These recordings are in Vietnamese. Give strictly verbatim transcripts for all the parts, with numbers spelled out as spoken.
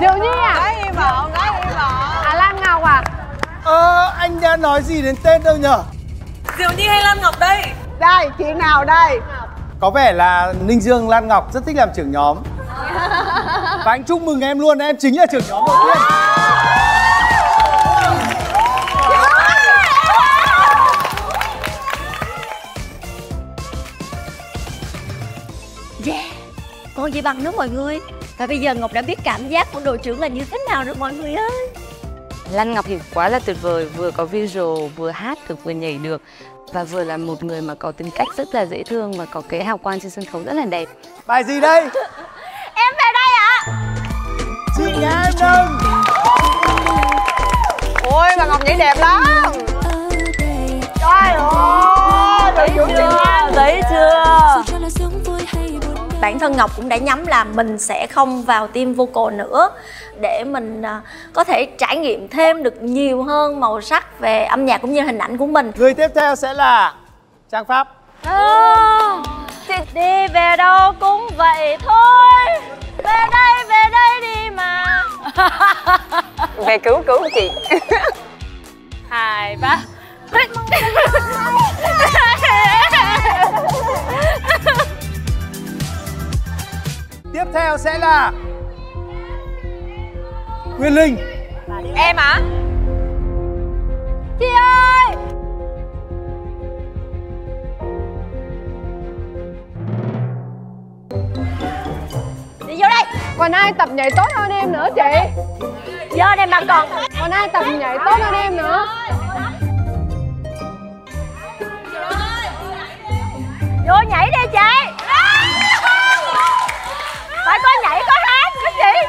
Diệu Nhi à? Gái hy vọng, gái hy vọng. À, Lan Ngọc à? Ờ, anh đã nói gì đến tên đâu nhở? Diệu Nhi hay Lan Ngọc đây? Đây, chuyện nào đây? Có vẻ là Ninh Dương, Lan Ngọc rất thích làm trưởng nhóm. Và anh chúc mừng em luôn, em chính là trưởng nhóm đầu tiên. Yeah, còn gì bằng nữa mọi người. Và bây giờ Ngọc đã biết cảm giác của đội trưởng là như thế nào rồi mọi người ơi. Lan Ngọc thì quá là tuyệt vời, vừa có visual, vừa hát được, vừa nhảy được. Và vừa là một người mà có tính cách rất là dễ thương và có cái hào quang trên sân khấu rất là đẹp. Bài gì đây? Em về đây ạ. Chị nhà em nâng. Ôi, bà Ngọc nhảy đẹp lắm. Trời ơi, đội trưởng chưa? Thấy chưa? Bản thân Ngọc cũng đã nhắm là mình sẽ không vào team vocal nữa, để mình có thể trải nghiệm thêm được nhiều hơn màu sắc về âm nhạc cũng như hình ảnh của mình. Người tiếp theo sẽ là Trang Pháp. À, đi về đâu cũng vậy thôi. Về đây, về đây đi mà. Về cứu cứu chị. Hai, ba. Tiếp theo sẽ là Nguyên Linh. Em hả? Chị ơi! Đi vô đây! Còn ai tập nhảy tốt hơn em nữa chị? Vô đây mà còn. Còn ai tập nhảy tốt hơn em nữa? Vô nhảy đi chị! Phải có nhảy có hát chứ chị.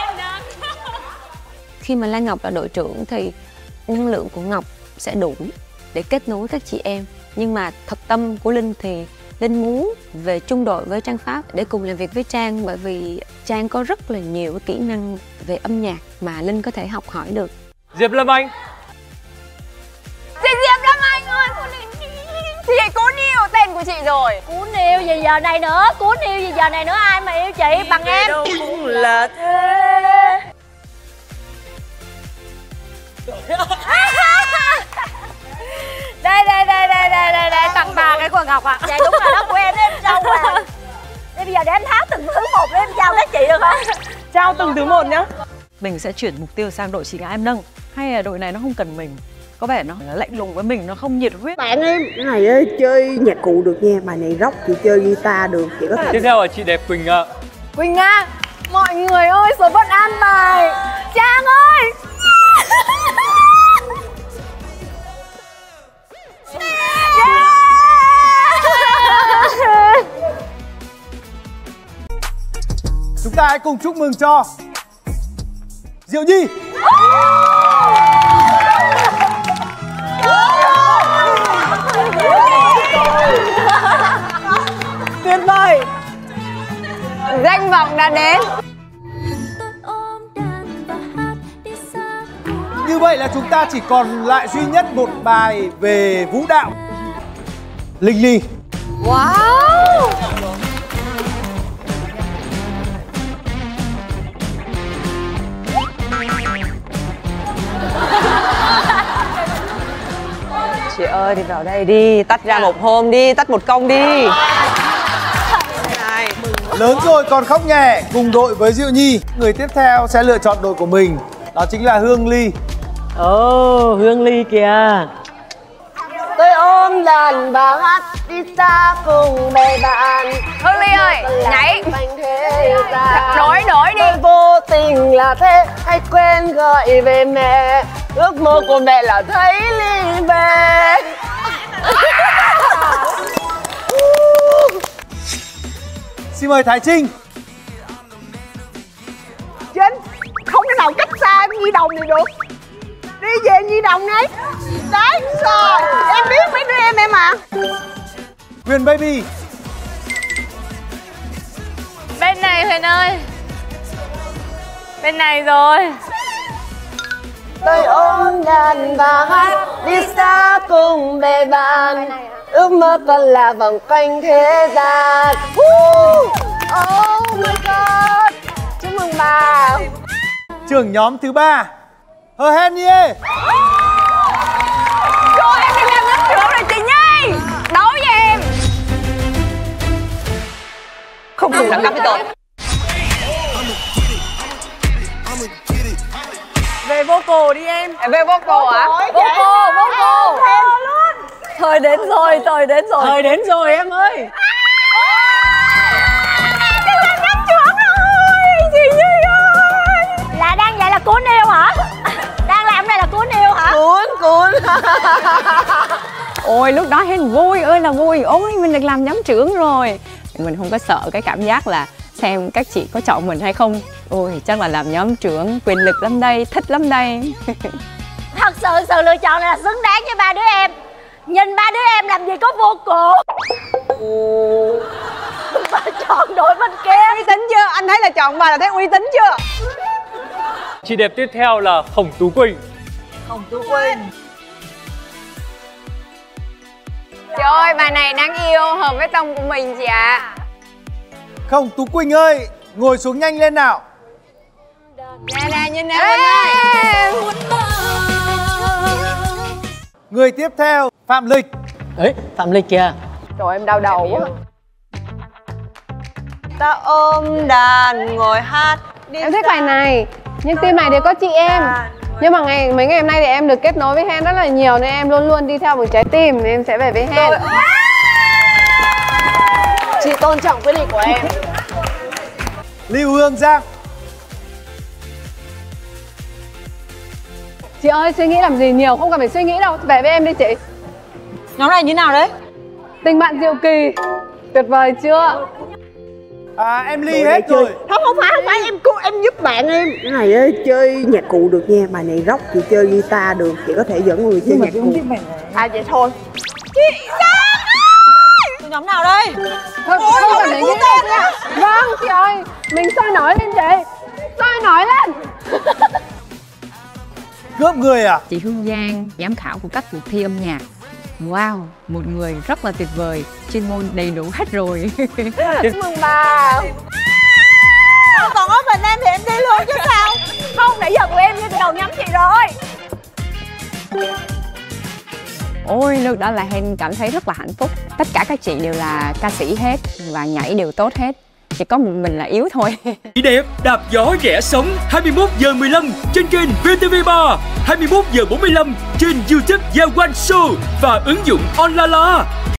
Khi mà Lan Ngọc là đội trưởng thì năng lượng của Ngọc sẽ đủ để kết nối các chị em. Nhưng mà thật tâm của Linh thì Linh muốn về chung đội với Trang Pháp để cùng làm việc với Trang, bởi vì Trang có rất là nhiều kỹ năng về âm nhạc mà Linh có thể học hỏi được. Diệp Lâm Anh. Chị Diệp Lâm Anh ơi! Chị Cú Niêu, tên của chị rồi. Cú Niêu gì giờ này nữa? Cú Niêu gì giờ này nữa? Ai mà yêu chị bằng em? Đâu cũng là thế. Đây đây đây đây đây đây đây tặng bà cái của Ngọc ạ. À. Dạ đúng rồi đó, của em đó, em trao quà. Đây bây giờ để em tháo từng thứ một để em trao các chị được không? Trao từng thứ một nhá. Mình sẽ chuyển mục tiêu sang đội Chị Ngã Em Nâng, hay là đội này nó không cần mình, có vẻ nó lạnh lùng với mình, nó không nhiệt huyết. Bạn em cái này ơi, chơi nhạc cụ được nha, bài này rock chị chơi guitar được, chị có thể. Tiếp theo là chị đẹp Quỳnh ạ. Quỳnh Nga. Mọi người ơi, số phận an bài. Trang ơi! Chúng ta hãy cùng chúc mừng cho Diệu Nhi. Tuyệt vời. Danh vọng đã đến. Như vậy là chúng ta chỉ còn lại duy nhất một bài về vũ đạo. Linh Ly. Wow. Chị ơi thì vào đây đi, tách ra một hôm đi, tách một công đi. Lớn rồi còn khóc nhẹ, cùng đội với Diệu Nhi. Người tiếp theo sẽ lựa chọn đội của mình, đó chính là Hương Ly. Ồ, oh, Hương Ly kìa. Tôi ôm đàn và hát đi xa cùng bè bạn. Hương Ly ơi, nhảy. Đổi, đổi đi. Tôi vô tình là thế, hay quên gọi về mẹ. Ước mơ của mẹ là thấy Ly về. Xin mời Thái Trinh. Trinh, không thể nào cách xa em Nhi Đồng này được. Đi về Nhi Đồng ngay. Đấy, rồi, em biết mấy đứa em em à. Huyền Baby. Bên này Huyền ơi. Bên này rồi. Tôi ôm đàn và hát đi xa cùng bè bạn. Ước mơ còn là vòng quanh thế gian. Oh my god. Chúc mừng bà. Trưởng nhóm thứ ba Hờ Hen Nghê. Rồi em đừng làm lớp trưởng rồi chị Nhi. Đấu với em. Không được đẳng cấp với tôi. Về vocal đi em. À, về vocal hả? Vocal, vocal. Thời đến rồi, thời đến rồi. Thời đến rồi em ơi. Là đang vậy là cuốn yêu hả? Đang làm này là cuốn yêu hả? Cuốn, cuốn. Ôi lúc đó Hen vui ơi là vui. Ôi mình được làm nhóm trưởng rồi. Mình không có sợ cái cảm giác là xem các chị có chọn mình hay không. Ôi chắc là làm nhóm trưởng quyền lực lắm đây, thích lắm đây. Thật sự sự lựa chọn này là xứng đáng với ba đứa em. Nhìn ba đứa em làm gì có vô cổ. Bà chọn đội bên kia. Uy tín chưa? Anh thấy là chọn bà là thấy uy tín chưa? Chị đẹp tiếp theo là Hồng Tú Quỳnh. Hồng Tú Quỳnh. Trời ơi bà này đáng yêu, hợp với tông của mình chị ạ. Không, Tú Quỳnh ơi, ngồi xuống nhanh lên nào. Nè nè nhìn em ơi. Người tiếp theo Phạm Lịch. Ấy, Phạm Lịch kìa. Trời em đau đầu quá. Ta ôm đàn ngồi hát. Em thích bài này, nhưng team này thì có chị em. Nhưng mà ngày mấy ngày hôm nay thì em được kết nối với Hen rất là nhiều nên em luôn luôn đi theo một trái tim, em sẽ về với Hen. Chị tôn trọng quyết định của em. Lưu Hương Giang. Chị ơi, suy nghĩ làm gì nhiều, không cần phải suy nghĩ đâu, về với em đi chị. Nhóm này như nào đấy? Tình bạn diệu kỳ, tuyệt vời chưa? À, em Ly hết rồi. Không, không phải, không phải, em cô em giúp bạn em. Cái này ơi, chơi nhạc cụ được nha, bài này rock, chị chơi guitar được, chị có thể dẫn người chơi nhạc cụ. À vậy thôi. Chị nhóm nào đây? Thôi, Ôi, không không cần phải phải cú nghĩ tên nha. Vâng, chị ơi, mình soi nổi lên chị. Soi nổi lên. Cướp người à? Chị Hương Giang, giám khảo của các cuộc thi âm nhạc. Wow, một người rất là tuyệt vời, chuyên môn đầy đủ hết rồi. Chúc mừng bà. Không còn có mình em thì em đi luôn chứ sao. Không, nãy giờ tụi em như từ đầu nhắm chị rồi. Ôi lúc đó là Hen cảm thấy rất là hạnh phúc. Tất cả các chị đều là ca sĩ hết và nhảy đều tốt hết. Chỉ có một mình là yếu thôi. Chị đẹp đạp gió rẽ sóng hai mươi mốt giờ mười lăm trên kênh vê tê vê ba, hai mươi mốt giờ bốn mươi lăm trên YouTube Gia One Show và ứng dụng Onlala.